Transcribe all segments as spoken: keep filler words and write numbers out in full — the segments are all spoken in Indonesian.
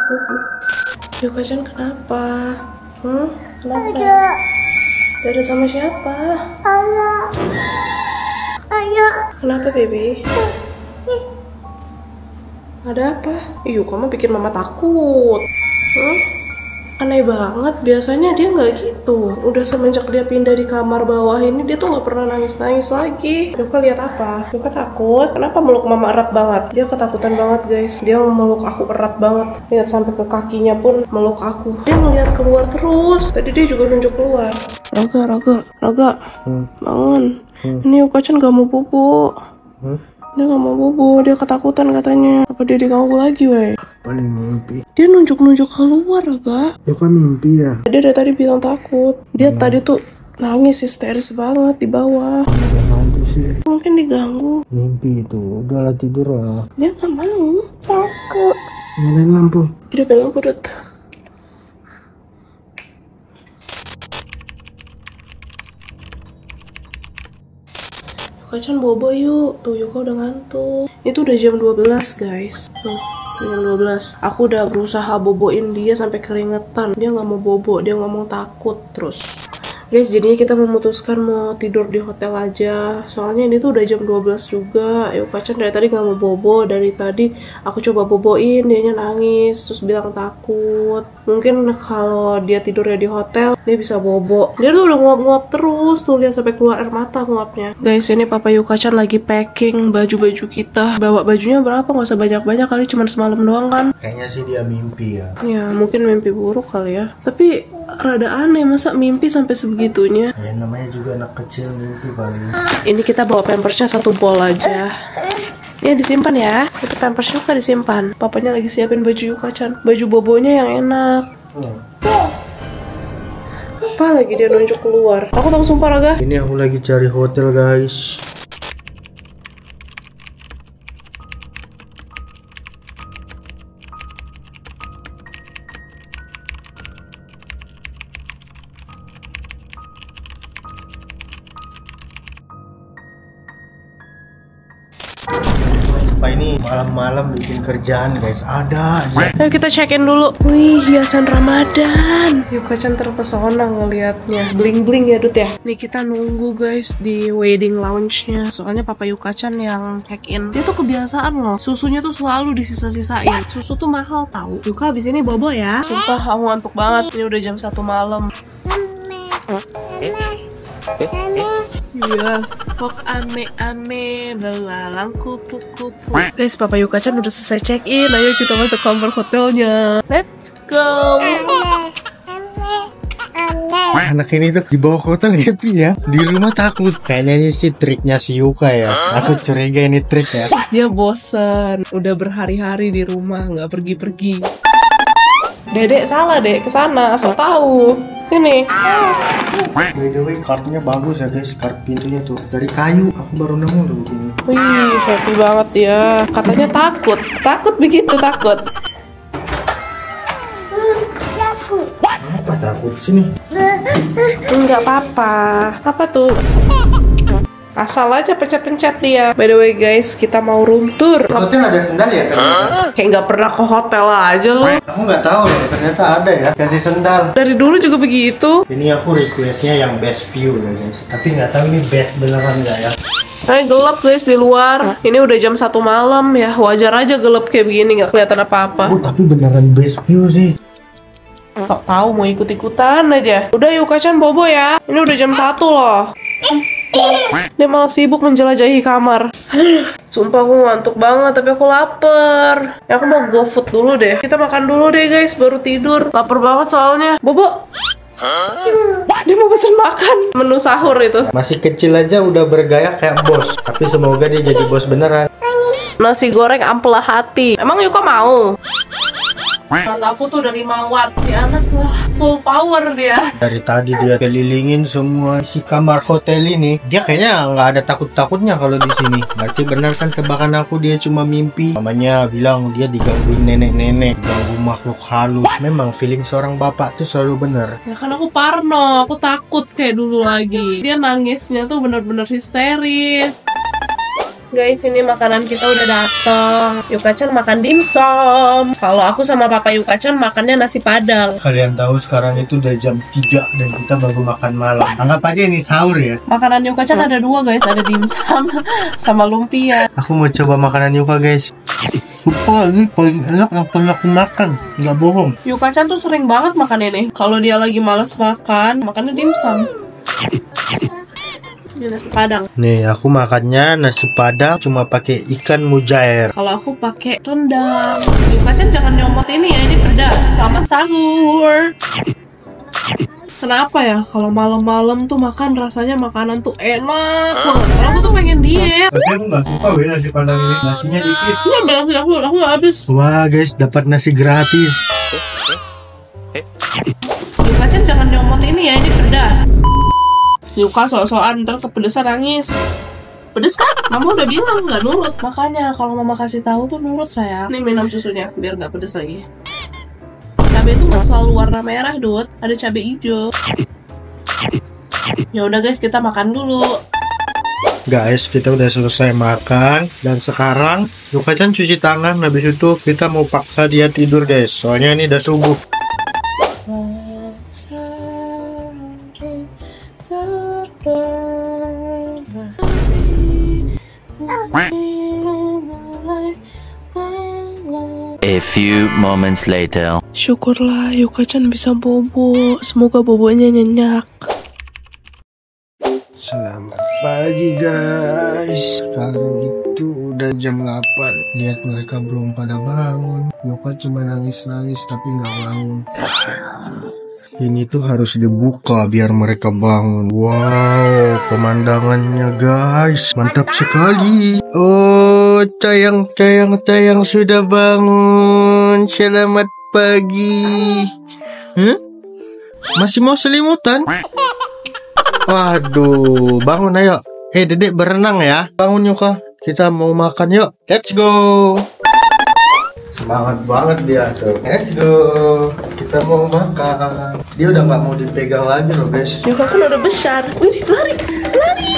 Yuka-chan kenapa? Hmm? Kenapa? Ada sama siapa? Ayah. Ayah. Kenapa, baby? Ada apa? Ih, kamu bikin mama takut. Hmm? Aneh banget, biasanya dia nggak gitu. Udah semenjak dia pindah di kamar bawah ini, dia tuh nggak pernah nangis-nangis lagi. Yuka lihat apa? Yuka takut. Kenapa meluk mama erat banget? Dia ketakutan banget, guys. Dia meluk aku erat banget. Lihat sampai ke kakinya pun meluk aku. Dia ngeliat keluar terus. Tadi dia juga nunjuk keluar. Raga, Raga, Raga, hmm. bangun. Hmm. Ini Yuka-chan gak mau bobo. Hmm? Dia gak mau bobo, dia ketakutan katanya. Apa dia diganggu lagi, weh? Paling mimpi. Dia nunjuk-nunjuk keluar, Raga. Ya kan mimpi ya? Dia dari tadi bilang takut. Dia hmm. tadi tuh nangis histeris banget di bawah. Nanti sih. Mungkin diganggu. Mimpi itu, udahlah tidur lah. Dia gak mau. Takut. Nyalain lampu. Dia bilang lampu, Dut. Yuka-chan bobo yuk. Tuh Yuka udah ngantuk. Itu udah jam dua belas, guys. Tuh, jam dua belas. Aku udah berusaha boboin dia sampai keringetan. Dia nggak mau bobo, dia ngomong takut terus. Guys, jadinya kita memutuskan mau tidur di hotel aja. Soalnya ini tuh udah jam dua belas juga. Yuka-chan dari tadi nggak mau bobo. Dari tadi aku coba boboin, dianya nangis, terus bilang takut. Mungkin kalau dia tidurnya di hotel, dia bisa bobo. Dia tuh udah nguap-nguap terus. Tuh lihat sampai keluar air mata nguapnya. Guys, ini Papa Yuka-chan lagi packing baju-baju kita. Bawa bajunya berapa? Nggak usah banyak-banyak kali, cuma semalam doang kan? Kayaknya sih dia mimpi ya. Ya, mungkin mimpi buruk kali ya. Tapi rada aneh, masa mimpi sampai sebegitunya? Ya namanya juga anak kecil mimpi paling. Ini kita bawa pampersnya satu bol aja. Ya disimpan ya. Itu pampersnya kan disimpan. Papanya lagi siapin baju Yuka-chan. Baju bobonya yang enak. Hmm. Apa lagi dia nunjuk keluar? Aku tahu sumpah, Raga. Ini aku lagi cari hotel, guys. Pak, ini malam-malam bikin kerjaan, guys. Ada aja. Ayo kita check-in dulu. Wih, hiasan Ramadan. Yuka-chan terpesona ngelihatnya. Bling-bling ya, Dut ya. Nih kita nunggu, guys, di wedding lounge-nya. Soalnya Papa Yuka-chan yang check-in. Dia tuh kebiasaan loh. Susunya tuh selalu disisa-sisain. Susu tuh mahal tau. Yuka abis ini bobo ya. Sumpah aku ngantuk banget. Ini udah jam satu malam. Iya, kok ame-ame belalang kupu-kupu. Guys, Papa Yuka-chan udah selesai check-in. Ayo kita masuk kamar hotelnya. Let's go. Anak ini tuh dibawa ke hotel happy ya. Di rumah takut. Kayaknya ini sih triknya si Yuka ya. Aku curiga ini trik ya. Dia bosan. Udah berhari-hari di rumah nggak pergi-pergi. Dedek salah dek, kesana asal tahu. Ini. By the way, kartunya bagus ya guys. Kart pintunya tuh dari kayu. Aku baru nemu loh begini. Wih, happy banget ya. Katanya takut, takut begitu takut. Apa takut sini? Enggak apa-apa. Apa tuh? Asal aja pencet-pencet dia. By the way guys, kita mau room tour. Hotel ada sendal ya ternyata? Kayak nggak pernah ke hotel aja loh. Aku nggak tahu ya, ternyata ada ya kasih sendal. Dari dulu juga begitu. Ini aku requestnya yang best view ya guys. Tapi nggak tahu ini best beneran nggak ya. Nah, gelap guys di luar. Ini udah jam satu malam ya. Wajar aja gelap kayak begini, nggak kelihatan apa-apa. Oh tapi beneran best view sih. Tak tahu mau ikut-ikutan aja. Udah Yuka-chan bobo ya. Ini udah jam satu loh. Dia malah sibuk menjelajahi kamar. Sumpah aku ngantuk banget, tapi aku lapar. Ya, aku mau go food dulu deh. Kita makan dulu deh guys, baru tidur. Lapar banget soalnya. Bobo. Dia mau pesen makan. Menu sahur itu. Masih kecil aja udah bergaya kayak bos. Tapi semoga dia jadi bos beneran. Nasi goreng ampela hati. Emang Yuka mau? Mataku tuh udah lima watt. Dia anak wah full power dia. Dari tadi dia kelilingin semua si kamar hotel ini. Dia kayaknya nggak ada takut-takutnya kalau di sini. Berarti benar kan tebakan aku, dia cuma mimpi. Mamanya bilang dia digangguin nenek-nenek, diganggu makhluk halus. Memang feeling seorang bapak tuh selalu benar. Ya kan aku parno, aku takut kayak dulu lagi. Dia nangisnya tuh bener-bener histeris. Guys, ini makanan kita udah datang. Yuka-chan makan dimsum. Kalau aku sama Papa Yuka-chan makannya nasi padang. Kalian tahu sekarang itu udah jam tiga dan kita baru makan malam. Anggap aja ini sahur ya. Makanan Yuka-chan ada dua guys, ada dimsum sama lumpia. Aku mau coba makanan Yuka guys. Sumpah ini paling enak yang pernah aku makan, nggak bohong. Yuka-chan tuh sering banget makan ini. Kalau dia lagi males makan, makannya dimsum. Ini nasi padang. Nih, aku makannya nasi padang cuma pakai ikan mujair. Kalau aku pakai rendang. Yuka-chan jangan nyomot ini ya, ini pedas. Selamat sahur. Kenapa ya kalau malam-malam tuh makan rasanya makanan tuh enak banget. Kalau aku tuh pengen diet. Tapi aku nggak suka weh nasi padang ini. Nasinya dikit. Ini ambil aku, aku, aku nggak habis. Wah guys, dapat nasi gratis. Yuka-chan jangan nyomot ini ya, ini pedas. Yuka sok-sokan ntar kepedesan nangis. Pedes kan? Mama udah bilang nggak nurut. Makanya kalau mama kasih tahu tuh nurut saya. Nih minum susunya biar nggak pedes lagi. Cabai itu nggak selalu warna merah, Dut. Ada cabai hijau. Ya udah guys, kita makan dulu. Guys, kita udah selesai makan dan sekarang Yuka-chan cuci tangan. Habis itu kita mau paksa dia tidur guys. Soalnya ini udah subuh. A few moments later. Syukurlah Yuka-chan bisa bobo. Semoga bobonya nyenyak. Selamat pagi guys. Sekarang itu udah jam delapan. Lihat mereka belum pada bangun. Yuka cuma nangis-nangis tapi nggak bangun. Ini tuh harus dibuka biar mereka bangun. Wow, pemandangannya guys, mantap sekali. Oh, cayang, cayang, cayang sudah bangun. Selamat pagi. Huh? Masih mau selimutan? Waduh, bangun ayo. Eh, Dedek berenang ya. Bangun Yuka, kita mau makan yuk. Let's go. Semangat banget dia tuh. Let's go. Kita mau makan. Dia udah nggak mau dipegang lagi loh guys. Yuka kan udah besar. Wih, lari, lari.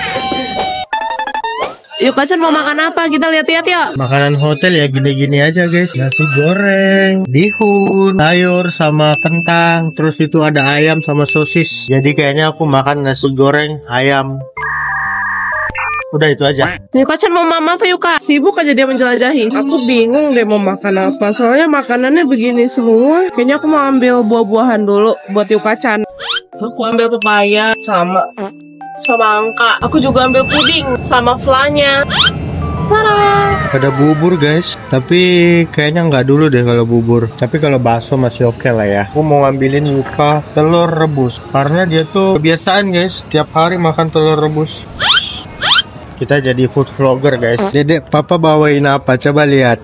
Yuka-chan mau makan apa? Kita lihat-lihat yuk. Makanan hotel ya gini-gini aja guys. Nasi goreng, bihun, sayur sama kentang. Terus itu ada ayam sama sosis. Jadi kayaknya aku makan nasi goreng, ayam. Udah itu aja. Yuka-chan mau mama apa Yuka? Sibuk aja dia menjelajahi. Aku bingung deh mau makan apa. Soalnya makanannya begini semua. Kayaknya aku mau ambil buah-buahan dulu buat Yuka-chan. Aku ambil pepaya sama sama angka. Aku juga ambil puding sama flanya. Tada! Ada bubur guys. Tapi kayaknya nggak dulu deh kalau bubur. Tapi kalau bakso masih oke lah ya. Aku mau ngambilin Yuka telur rebus. Karena dia tuh kebiasaan guys. Setiap hari makan telur rebus. Kita jadi food vlogger guys. Dedek, papa bawain apa? Coba lihat.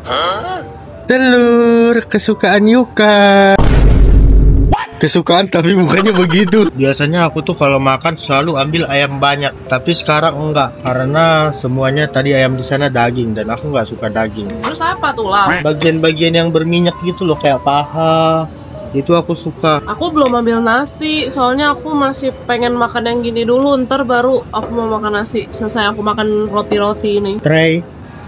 Telur kesukaan Yuka. Kesukaan tapi mukanya begitu. Biasanya aku tuh kalau makan selalu ambil ayam banyak. Tapi sekarang enggak. Karena semuanya tadi ayam di sana daging. Dan aku nggak suka daging. Terus apa tuh lah? Bagian-bagian yang berminyak gitu loh. Kayak paha. Itu aku suka. Aku belum ambil nasi, soalnya aku masih pengen makan yang gini dulu. Ntar baru aku mau makan nasi. Selesai aku makan roti-roti ini. Tray.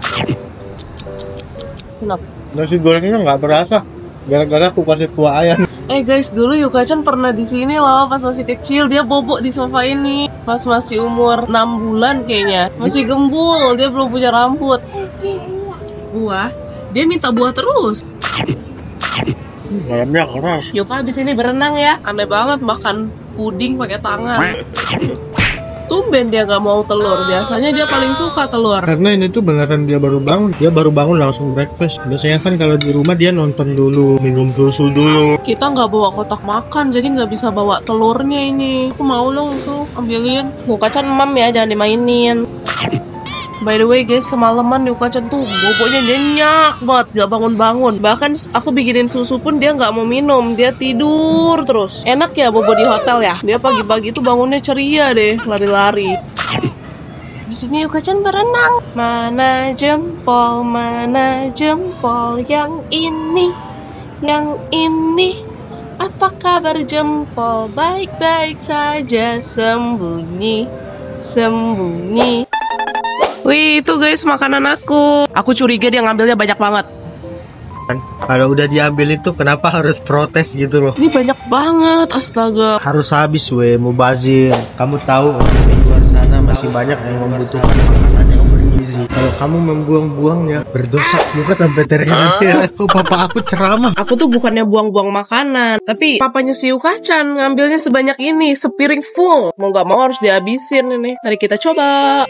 Kenapa? Nasi gorengnya nggak berasa. Gara-gara aku kasih kuah ayam. Eh guys, dulu Yuka-chan pernah di sini loh pas masih kecil. Dia bobok di sofa ini pas masih umur enam bulan kayaknya. Masih gembul, dia belum punya rambut. Buah, dia minta buah terus. Ayamnya keras. Yuka habis ini berenang ya. Aneh banget makan puding pakai tangan. Tumben dia nggak mau telur. Biasanya dia paling suka telur. Karena ini tuh beneran dia baru bangun. Dia baru bangun langsung breakfast. Biasanya kan kalau di rumah dia nonton dulu, minum susu dulu. Kita nggak bawa kotak makan, jadi nggak bisa bawa telurnya ini. Aku mau dong tuh ambilin. Yuka-chan mam ya, jangan dimainin. By the way guys, semalaman Yuka-chan tuh boboknya nyenyak banget, gak bangun-bangun. Bahkan aku bikinin susu pun dia gak mau minum, dia tidur terus. Enak ya bobo di hotel ya. Dia pagi-pagi tuh bangunnya ceria deh, lari-lari. Di sini Yuka-chan berenang. Mana jempol, mana jempol yang ini, yang ini. Apa kabar jempol? Baik-baik saja, sembunyi, sembunyi. Wih, itu guys makanan aku. Aku curiga dia ngambilnya banyak banget. Kalau udah diambil itu kenapa harus protes gitu loh? Ini banyak banget, astaga. Harus habis weh, mubazir. Kamu tahu orang di luar sana masih banyak yang membutuhkan makanan yang bergizi. Kalau kamu membuang-buangnya, berdosa. Muka sampai teriak-teriak. Kok papa aku ceramah? Aku tuh bukannya buang-buang makanan, tapi papanya si Yuka-chan ngambilnya sebanyak ini, sepiring full. Mau gak mau harus dihabisin ini. Mari kita coba.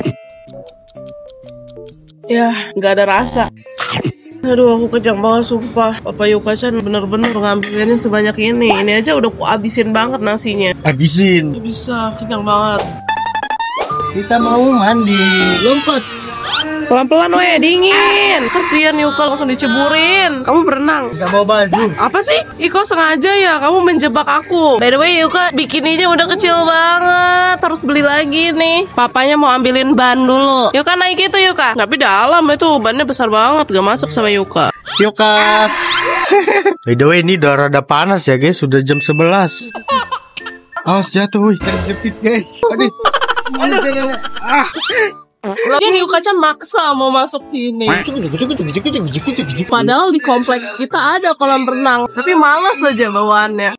Ya, nggak ada rasa. Aduh, aku kenyang banget sumpah. Papa Yuka-chan bener-bener ngambilinnya sebanyak ini. Ini aja udah aku habisin banget nasinya. Habisin. Gak bisa, kenyang banget. Kita mau mandi. Lompat. Pelan-pelan weh, dingin. Kasian Yuka langsung diceburin. Kamu berenang. Gak mau baju. Apa sih? Iko sengaja ya, kamu menjebak aku. By the way Yuka, bikininya udah kecil banget. Harus beli lagi nih. Papanya mau ambilin ban dulu. Yuka naik itu Yuka. Tapi dalam itu bannya besar banget, gak masuk sama Yuka. Yuka. By the way, ini udah rada panas ya guys. Sudah jam sebelas. Awas jatuh, wih. Terjepit guys. Aduh. Aduh, jalan. Ah. Ini Yuka-chan maksa mau masuk sini. Padahal di kompleks kita ada kolam renang, tapi malas aja bawaannya.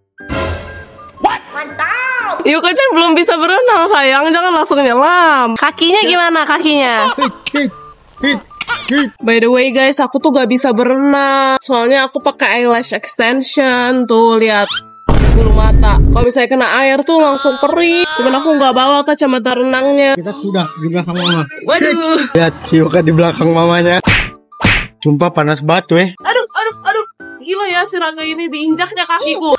Mantap. Yuka-chan belum bisa berenang sayang, jangan langsung nyelam. Kakinya gimana kakinya? Hit, hit, hit. By the way guys, aku tuh gak bisa berenang. Soalnya aku pakai eyelash extension. Tuh lihat bulu mata. Kalau misalnya kena air tuh langsung perih. Cuman aku nggak bawa kacamata renangnya. Kita sudah di belakang mama. Waduh. Lihat si Yuka di belakang mamanya. Sumpah panas banget weh. Aduh, aduh, aduh. Gila ya si Rangga ini diinjaknya kakiku.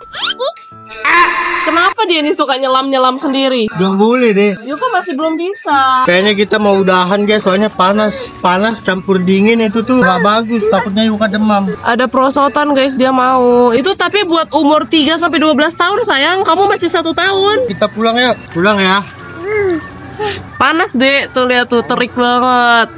Ah, kenapa dia ini suka nyelam-nyelam sendiri? Gak boleh deh. Yuka masih belum bisa. Kayaknya kita mau udahan guys, soalnya panas. Panas campur dingin itu tuh gak bagus. Takutnya Yuka demam. Ada perosotan guys, dia mau. Itu tapi buat umur tiga sampai dua belas tahun sayang. Kamu masih satu tahun. Kita pulang yuk. Pulang ya. Panas deh, tuh lihat tuh terik banget.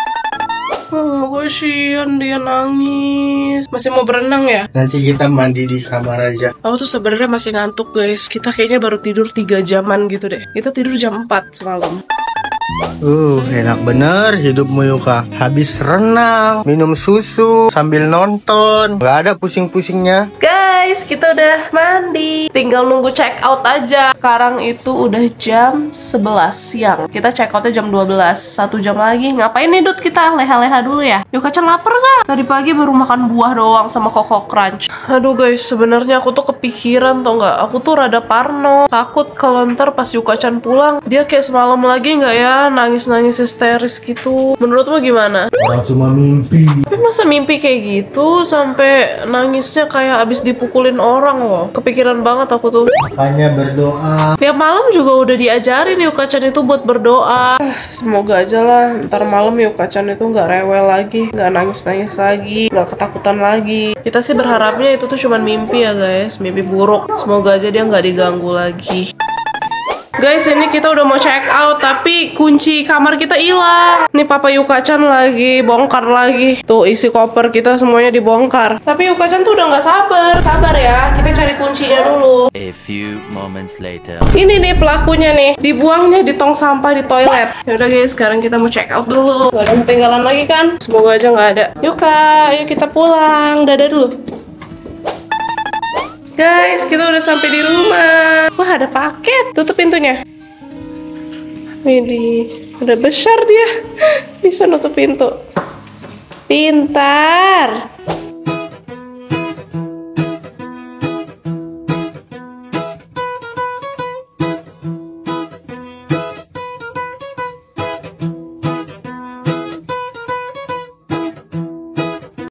Oh, kasihan dia nangis. Masih mau berenang ya? Nanti kita mandi di kamar aja. Aku tuh sebenarnya masih ngantuk guys. Kita kayaknya baru tidur tiga jaman gitu deh. Kita tidur jam empat semalam. Uh, enak bener hidupmu Yuka. Habis renang, minum susu, sambil nonton. Gak ada pusing-pusingnya. Guys, kita udah mandi. Tinggal nunggu check out aja. Sekarang itu udah jam sebelas siang. Kita check outnya jam dua belas. Satu jam lagi. Ngapain nih Dut? Kita leha-leha dulu ya. Yuka-chan lapar gak? Tadi pagi baru makan buah doang sama Koko Crunch. Aduh guys, sebenarnya aku tuh kepikiran tau gak? Aku tuh rada parno. Takut kalau ntar pas Yuka-chan pulang, dia kayak semalam lagi gak ya? Nangis-nangis histeris gitu. Menurutmu gimana? Orang cuma mimpi. Tapi masa mimpi kayak gitu sampai nangisnya kayak abis dipukulin orang loh. Kepikiran banget aku tuh. Makanya berdoa. Tiap malam juga udah diajarin Yuka-chan itu buat berdoa. Ah, semoga aja lah ntar malam Yuka-chan itu nggak rewel lagi, nggak nangis-nangis lagi, nggak ketakutan lagi. Kita sih berharapnya itu tuh cuma mimpi ya guys, mimpi buruk. Semoga aja dia nggak diganggu lagi. Guys, ini kita udah mau check out, tapi kunci kamar kita hilang. Nih Papa Yuka-chan lagi bongkar lagi. Tuh isi koper kita semuanya dibongkar. Tapi Yuka-chan tuh udah nggak sabar. Sabar ya, kita cari kuncinya dulu. A few moments later. Ini nih pelakunya nih, dibuangnya di tong sampah di toilet. Yaudah guys, sekarang kita mau check out dulu. Gak ada ketinggalan lagi kan? Semoga aja nggak ada. Yuka, ayo kita pulang. Dadah dulu. Guys, kita udah sampai di rumah. Wah, ada paket. Tutup pintunya. Ini udah besar dia. Bisa nutup pintu. Pintar.